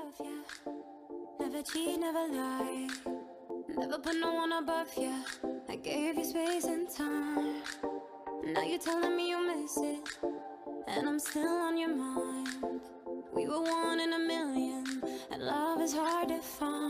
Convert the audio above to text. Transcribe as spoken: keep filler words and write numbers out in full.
love ya. Never cheat, never lie. Never put no one above ya. I gave you space and time. Now you're telling me you miss it, and I'm still on your mind. We were one in a million, and love is hard to find.